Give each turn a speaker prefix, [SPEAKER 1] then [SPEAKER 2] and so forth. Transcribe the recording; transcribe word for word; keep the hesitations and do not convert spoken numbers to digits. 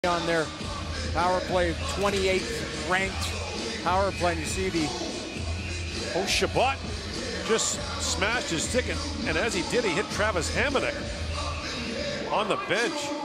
[SPEAKER 1] on their power play, twenty-eighth ranked power play. And you see the
[SPEAKER 2] oh Chabot just smashed his stick, and, and as he did, he hit Travis Hamonic on the bench.